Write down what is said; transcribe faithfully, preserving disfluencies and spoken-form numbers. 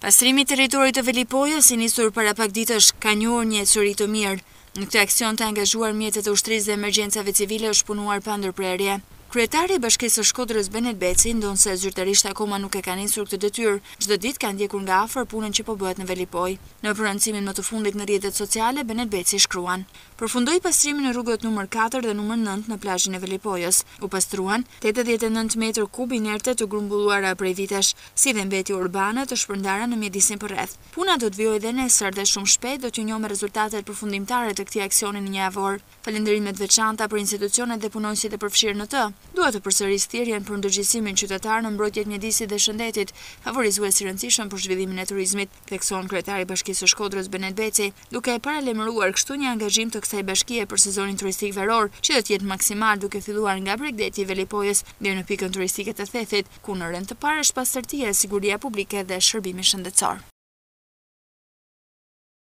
Pastrimi i territorit të Velipojës, i nisur para pak ditësh, ka njohur një ecuri të mirë. Në këtë aksion të angazhuar mjetet e ushtrisë dhe emergjencave civile është punuar pa ndërprerje. Kryetari i Bashkisë së Shkodrës Benet Beci, ndonse zyrtarisht akoma nuk e ka nisur këtë detyrë, çdo ditë ka ndjekur nga afër punën që po bëhet në Velipojë. Në prononcimin më të fundit në rrjetet sociale, Benet Beci shkruan: "Përfundoi pastrimin në rrugët numër katër dhe numër nëntë në plazhin e Velipojës. U pastruan tetëdhjetë e nëntë metër kub inerte të grumbulluara prej vitesh, si dhe mbeti urbane të shpërndara në mjedisin përreth. Puna do të vijojë dhe nesër dhe shumë shpejt do t'ju njohim rezultatet përfundimtare të këtij aksioni në një javor. Falënderime të veçanta për institucionet dhe punonjësit e përfshirë në të. Dua të përsëris thirrjen për ndërgjegjësimin qytetar në mbrojtje të mjedisit dhe shëndetit, favorizues i rëndësishëm për zhvillimin e turizmit", thekson kryetari i Bashkisë së Shkodrës Benet Beci, duke e paralajmëruar kështu një angazhim të kësaj bashkie për sezonin turistik veror, që do të jetë maksimal duke filluar nga Bregdeti i Velipojës deri në pikën turistike të Thethit, ku në rend të parë është pastërtia, siguria publike dhe shërbimi shëndetësor.